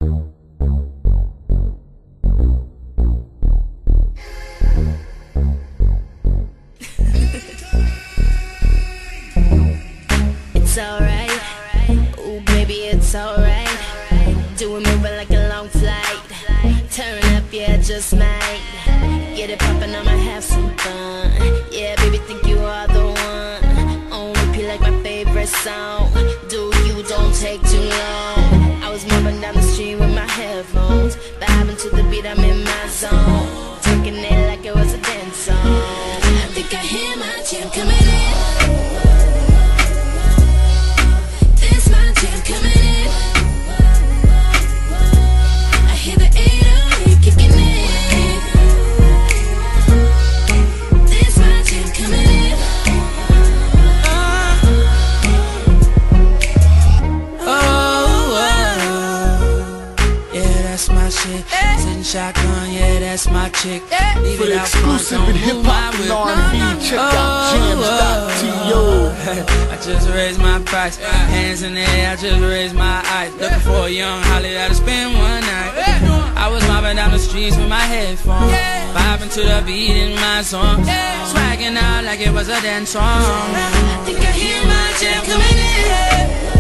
It's alright, ooh baby, it's alright. Doing moving like a long flight. Turn up, yeah, just might. Get it poppin', I'ma have some fun. Yeah, baby, think you are the one. On repeat like my favorite song. Do you, don't take too long. I was moving down the street with my headphones, vibing to the beat, I'm in my zone. Taking it like it was a dance song. I think I hear my jam coming in. Sitting shotgun, yeah, that's my chick. Leave For it the out front, exclusive don't in move hip-hop my and whip. R&B, check out jams.to. I just raised my price, hands in the air, I just raised my eyes. Looking for a young Holly that'll spend one night. I was mobbing down the streets with my headphones, vibing to the beat in my song, swagging out like it was a dance song. I think I hear my jam coming in.